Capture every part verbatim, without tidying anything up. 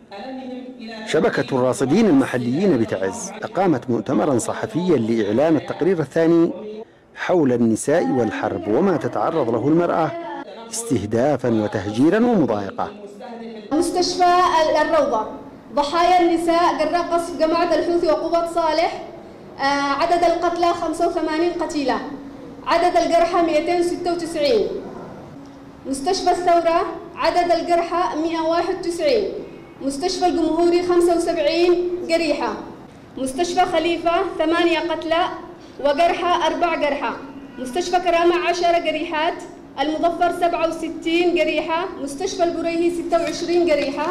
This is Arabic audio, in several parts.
شبكة الراصدين المحليين بتعز أقامت مؤتمرا صحفيا لإعلان التقرير الثاني حول النساء والحرب وما تتعرض له المرأة استهدافا وتهجيرا ومضايقة. مستشفى الروضة، ضحايا النساء جراء قصف جماعة الحوثي وقوات صالح، عدد القتلى خمسة وثمانين قتيلة، عدد الجرحى مئتين وستة وتسعين. مستشفى الثورة عدد الجرحى مئة وواحد وتسعين. مستشفى الجمهوري خمسة وسبعين جريحة. مستشفى خليفة ثمانية قتلى وجرحى أربع جرحى. مستشفى كرامة عشرة جريحات. المظفر سبعة وستين جريحة. مستشفى البريهي ستة وعشرين جريحة.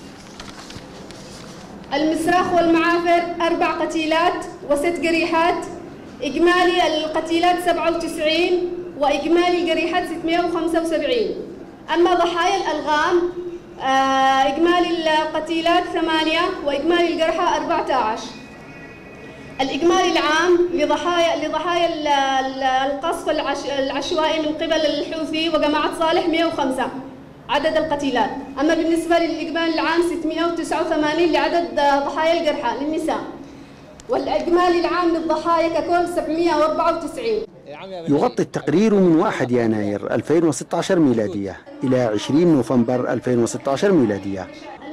المسراخ والمعافر أربع قتيلات وست جريحات. إجمالي القتيلات سبعة وتسعين وإجمالي الجريحات ستمئة وخمسة وسبعين. أما ضحايا الألغام إجمالي القتيلات ثمانية وإجمالي الجرحى أربعة عشر. الإجمالي العام لضحايا لضحايا القصف العشوائي من قبل الحوثي وجماعة صالح مئة وخمسة عدد القتيلات. أما بالنسبة للإجمالي العام ستمئة وتسعة وثمانين لعدد ضحايا الجرحى للنساء، والإجمالي العام للضحايا ككل سبعمئة وأربعة وتسعين. يغطي التقرير من واحد يناير ألفين وستة عشر ميلادية إلى عشرين نوفمبر ألفين وستة عشر ميلادية،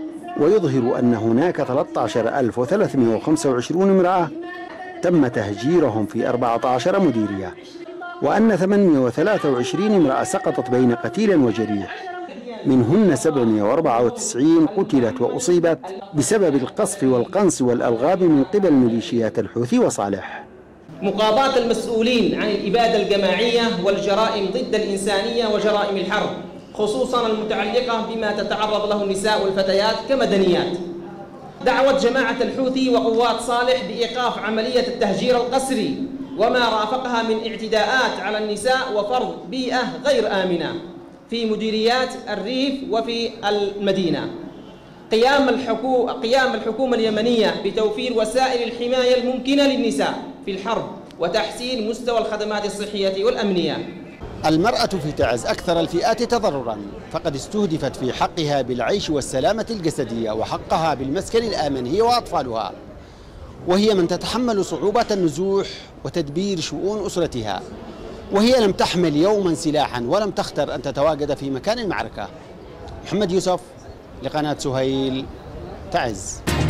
ويظهر أن هناك ثلاثة عشر ألف وثلاثمئة وخمسة وعشرين امرأة تم تهجيرهم في أربعة عشر مديرية، وأن ثمانمئة وثلاثة وعشرين امرأة سقطت بين قتيل وجريح، منهن سبعمئة وأربعة وتسعين قتلت وأصيبت بسبب القصف والقنص والألغام من قبل ميليشيات الحوثي وصالح. مقاضاة المسؤولين عن الإبادة الجماعية والجرائم ضد الإنسانية وجرائم الحرب، خصوصا المتعلقة بما تتعرض له النساء والفتيات كمدنيات. دعوة جماعة الحوثي وقوات صالح بإيقاف عملية التهجير القسري وما رافقها من اعتداءات على النساء وفرض بيئة غير آمنة في مديريات الريف وفي المدينة. قيام الحكو... قيام الحكومة اليمنية بتوفير وسائل الحماية الممكنة للنساء في الحرب وتحسين مستوى الخدمات الصحية والأمنية. المرأة في تعز أكثر الفئات تضرراً، فقد استهدفت في حقها بالعيش والسلامة الجسدية وحقها بالمسكن الآمن هي وأطفالها، وهي من تتحمل صعوبات النزوح وتدبير شؤون أسرتها، وهي لم تحمل يوما سلاحا ولم تختر أن تتواجد في مكان المعركة. محمد يوسف لقناة سهيل، تعز.